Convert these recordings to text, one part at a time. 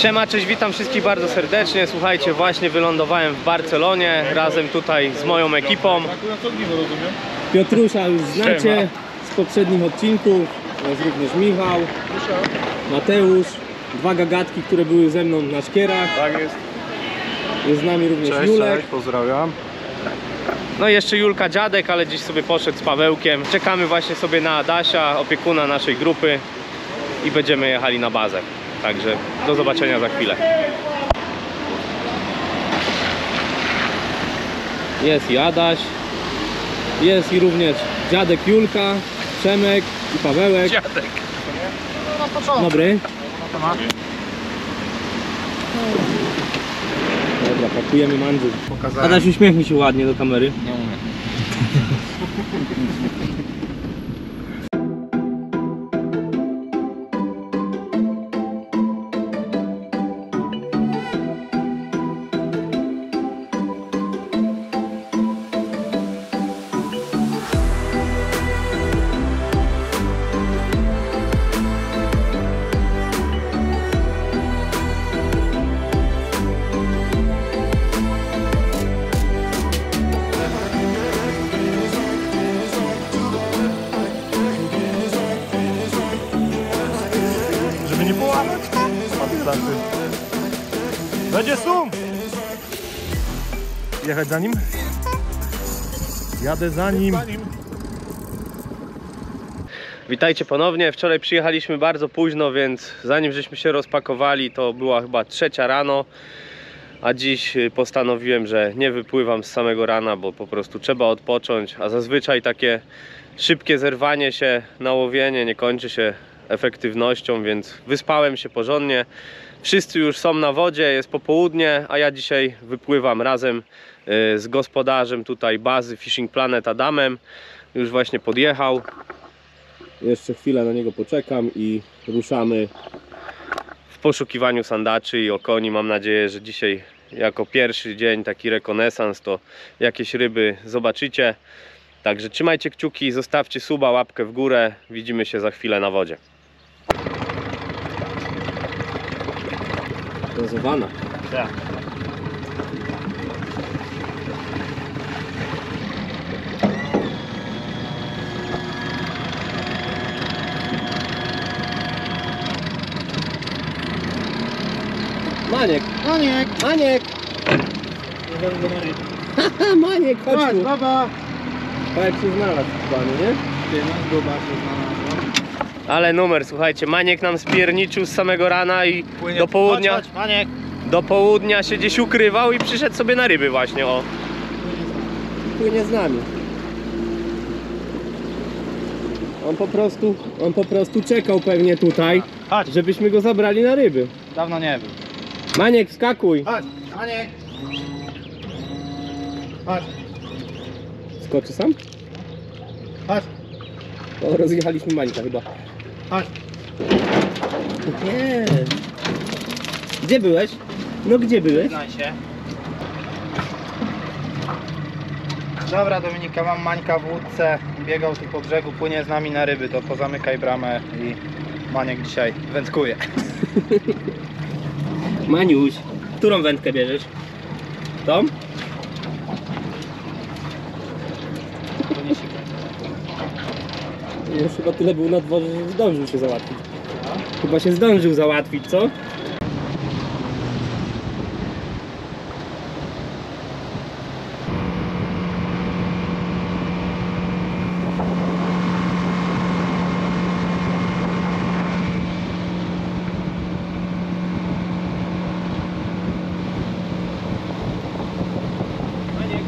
Siema, cześć, witam wszystkich bardzo serdecznie. Słuchajcie, właśnie wylądowałem w Barcelonie razem tutaj z moją ekipą. Piotrusza już znacie z poprzednich odcinków. Jest również Michał, Mateusz, dwa gagatki, które były ze mną na szkierach. Tak jest. Jest z nami również Cześć, Julek. cześć, pozdrawiam. No i jeszcze Julka dziadek, ale dziś sobie poszedł z Pawełkiem. Czekamy właśnie sobie na Adasia, opiekuna naszej grupy i będziemy jechali na bazę. Także do zobaczenia za chwilę. Jest i Adaś, jest i również dziadek Julka, Przemek i Pawełek. Dziadek. Dobry. Dobra, pakujemy mandżur. Adaś, uśmiechnij się ładnie do kamery. Nie umiem. Żeby nie połamać? Będzie sum! Jechać za nim? Jadę za nim. Witajcie ponownie. Wczoraj przyjechaliśmy bardzo późno, więc zanim żeśmy się rozpakowali, to była chyba 3 rano. A dziś postanowiłem, że nie wypływam z samego rana, bo po prostu trzeba odpocząć. A zazwyczaj takie szybkie zerwanie się na łowienie nie kończy się efektywnością, więc wyspałem się porządnie. Wszyscy już są na wodzie, jest popołudnie, a ja dzisiaj wypływam razem z gospodarzem tutaj bazy Fishing Planet Adamem. Już właśnie podjechał. Jeszcze chwilę na niego poczekam i ruszamy w poszukiwaniu sandaczy i okoni. Mam nadzieję, że dzisiaj jako pierwszy dzień taki rekonesans to jakieś ryby zobaczycie. Także trzymajcie kciuki, zostawcie suba, łapkę w górę. Widzimy się za chwilę na wodzie. Gazowana. Tak. Maniek! Maniek! Maniek! Haha, Maniek, chodź Chodź, tu! baba! Patrz, się znalazł w panu, nie? Ty, no, gruba się znalazła. Ale numer, słuchajcie, Maniek nam spierniczył z samego rana i Płynie. do południa, Chodź, Maniek! do południa się gdzieś ukrywał i przyszedł sobie na ryby właśnie, o. Płynie z nami. On po prostu czekał pewnie tutaj, Chodź! żebyśmy go zabrali na ryby. Dawno nie był. Maniek, wskakuj! Chodź, Maniek! Chodź, Skoczy sam? chodź, O, rozjechaliśmy Mańka chyba. chodź. Nie. Gdzie byłeś? No gdzie byłeś? Znaj się. Dobra, Dominika, mam Mańka w łódce. Biegał tu po brzegu, płynie z nami na ryby. To pozamykaj bramę i Maniek dzisiaj wędkuje. Maniuś, którą wędkę bierzesz? Tą? Już chyba tyle był na dworze, że zdążył się załatwić. Chyba się zdążył załatwić, co? Maniek.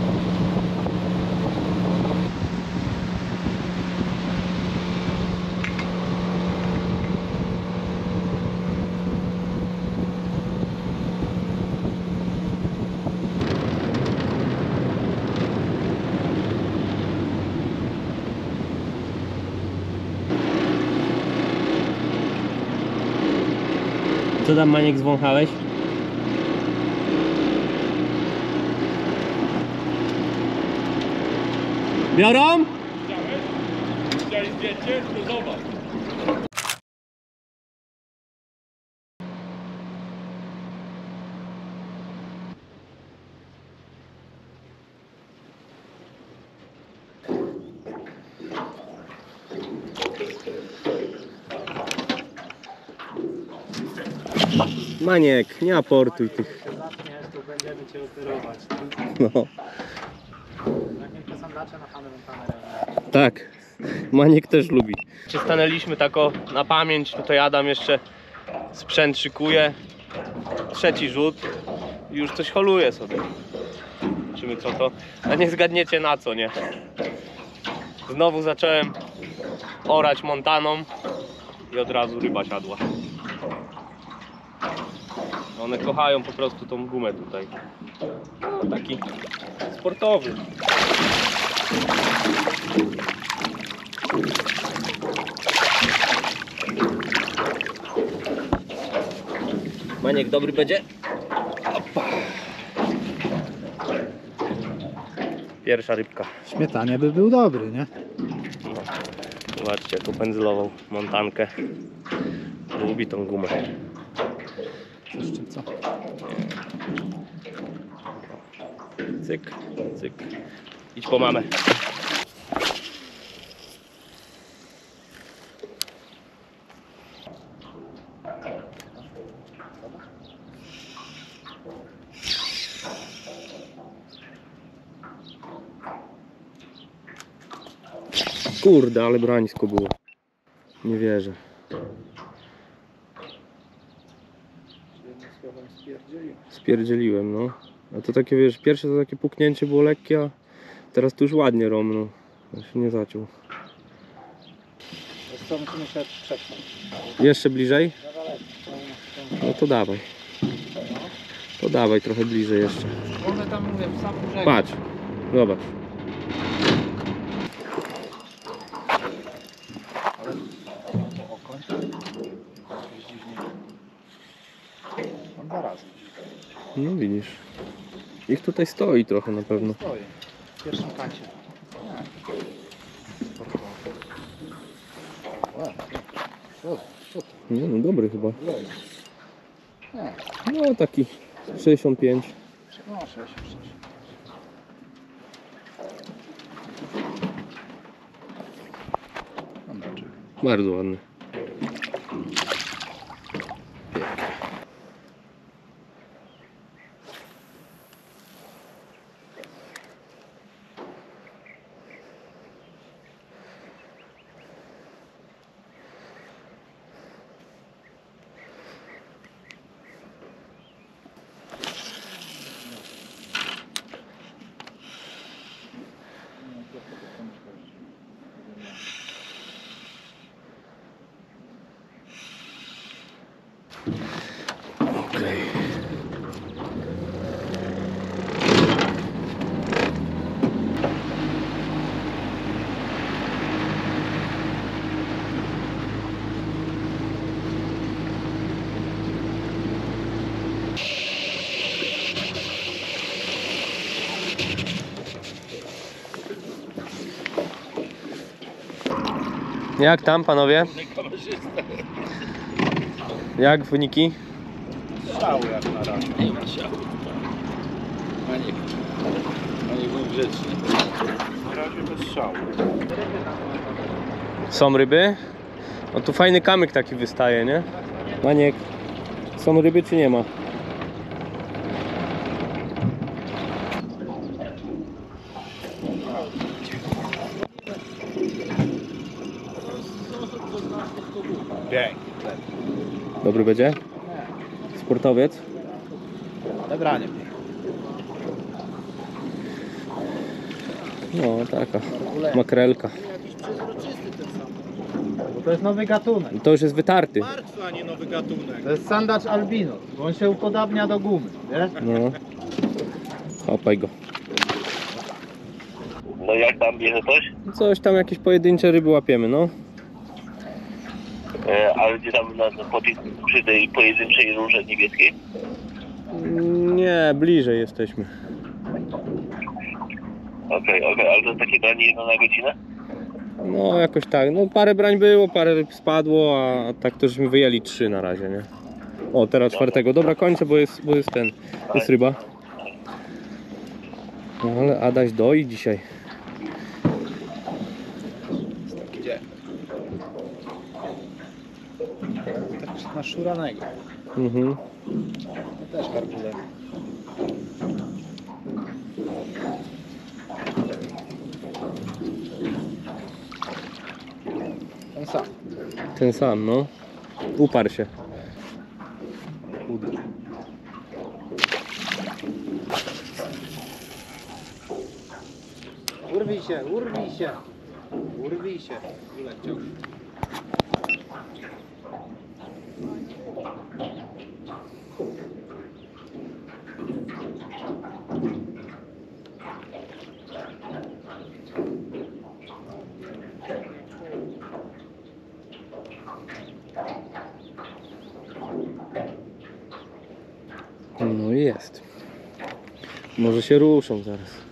Co tam, Maniek, zwąchałeś? Biorą? Widziałeś zdjęcie? To zobacz. Maniek, nie aportuj tych. Zaczniesz, to będziemy cię operować. No, Takie sandacze na Hannah Montana. tak. Maniek też lubi. Stanęliśmy tako na pamięć. Tutaj Adam jeszcze sprzęt szykuje. Trzeci rzut. I już coś holuje sobie. Zobaczymy co to. A nie zgadniecie na co, nie? Znowu zacząłem orać Montaną i od razu ryba siadła. One kochają po prostu tą gumę tutaj. No, taki sportowy. Maniek dobry będzie? Opa. Pierwsza rybka. Śmietanie by był dobry, nie? No. Zobaczcie jaką pędzlową montankę. Lubi tą gumę. Jeszcze co? Cyk, cyk. Idź po mamę. Kurde, ale brańsko było. Nie wierzę. Jednym słowem spierdzielił. Spierdzieliłem, no. A to takie, wiesz, pierwsze to takie puknięcie było lekkie, a teraz to już ładnie romnął. Ja się nie zaciął. Wiesz co, musimy się przepchnąć. Jeszcze bliżej? Na daleko. No to dawaj. To dawaj trochę bliżej jeszcze. One tam mówię, w sam brzeg. Patrz, zobacz. Ale to okoń. Jakieś dziwnie. On 2 razy. No widzisz. Ich tutaj stoi trochę na pewno. Stoi. W pierwszym kancie. Co to? Nie no, dobry chyba. Nie. No taki 65. No 6. Bardzo ładny. Okej. Jak tam panowie? Jak wyniki? Szał jak na razie. Nie ma siał. Maniek był grzeczny. Na razie bez szału. Są ryby? No tu fajny kamyk taki wystaje, nie? Maniek, są ryby czy nie ma? Pięknie. Dobry będzie? Sportowiec? Odebranie. No taka makrelka. Bo to jest nowy gatunek. To już jest wytarty. Martwy, a nie nowy gatunek. To jest sandacz albino, bo on się upodabnia do gumy, wiesz? No. Chopaj go. No jak tam bierze coś? Coś tam jakieś pojedyncze ryby łapiemy, no. Ale gdzie tam przy tej pojedynczej rurze niebieskiej? Nie, bliżej jesteśmy. Okej, ale to jest takie branie 1 na godzinę? No jakoś tak, no parę brań było, parę ryb spadło, a tak to żeśmy wyjęli 3 na razie, nie? O, teraz 4. Dobra, kończę, bo jest jest ryba. No ale Adaś doi dzisiaj. Gdzie? Tak na szuranego. Mhm. Też kartule. Ten sam. Ten sam, no. Uparł się. Urwij się, urwij się. Urwij się. Uleciał. No i jest. Może się ruszą zaraz.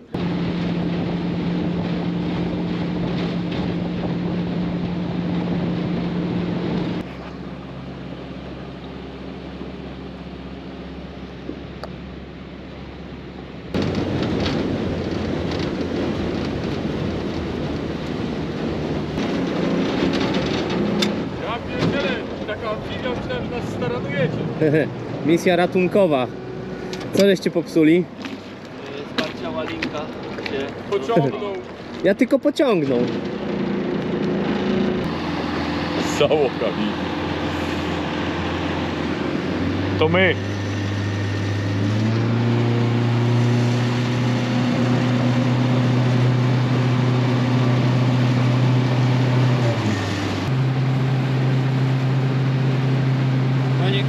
Ja pierdzielę, taka amfibia, myślałem, że nas staranujecie. Misja ratunkowa. Co żeście popsuli? Sparciała linka się. Pociągnął. Ja tylko pociągnął. Z załogami. To my. Maniek.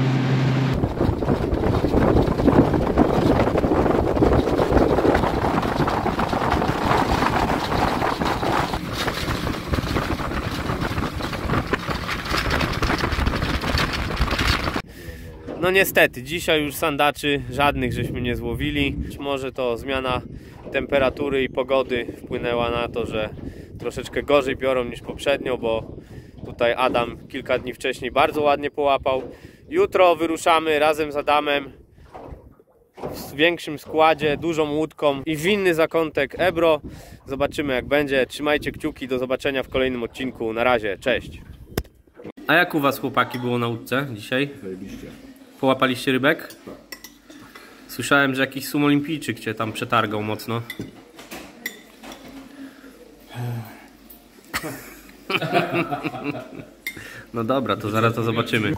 No niestety, dzisiaj już sandaczy żadnych żeśmy nie złowili. Być może to zmiana temperatury i pogody wpłynęła na to, że troszeczkę gorzej biorą niż poprzednio, bo tutaj Adam kilka dni wcześniej bardzo ładnie połapał. Jutro wyruszamy razem z Adamem w większym składzie, dużą łódką i w inny zakątek Ebro. Zobaczymy jak będzie. Trzymajcie kciuki, do zobaczenia w kolejnym odcinku. Na razie, cześć. A jak u was chłopaki było na łódce dzisiaj? Połapaliście rybek? Słyszałem, że jakiś sumolimpijczyk cię tam przetargał mocno. No dobra, to zaraz to zobaczymy.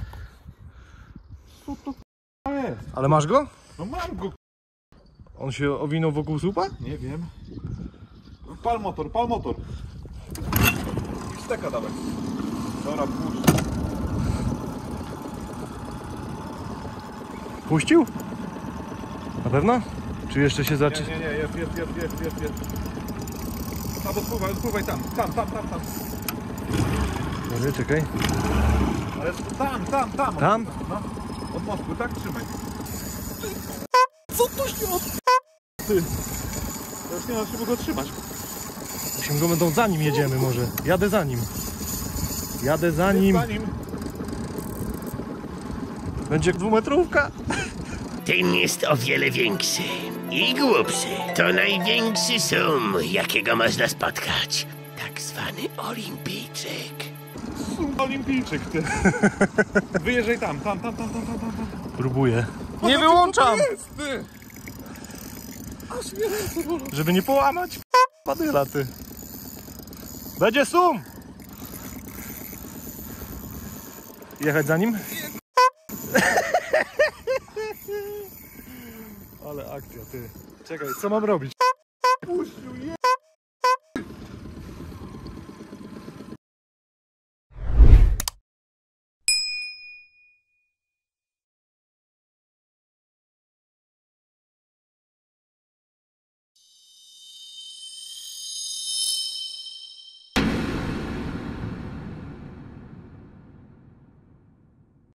Ale masz go? No mam go. On się owinął wokół słupa? Nie wiem. Pal motor, pal motor. I steka dawaj. Dobra, puść. Puścił? Na pewno? Czy jeszcze się zacznie? Nie, jest. Tam odpływaj tam. Może czekaj. Ale tam. Tam? No. Od mostu, tak? Trzymaj. Ty. To już nie ma się go trzymać. Musimy go będą za nim jedziemy może. Jadę za nim. Za nim. Będzie dwumetrówka. Ten jest o wiele większy i głupszy. To największy sum, jakiego można spotkać. Tak zwany olimpijczyk. Olimpijczyk, ty. Wyjeżdżaj tam. Próbuję. Nie wyłączam! Jest, ty. Aż mnie ręce bolą. Żeby nie połamać padyla, ty. Będzie sum! Jechać za nim? Ale akcja, ty. Czekaj, co mam robić?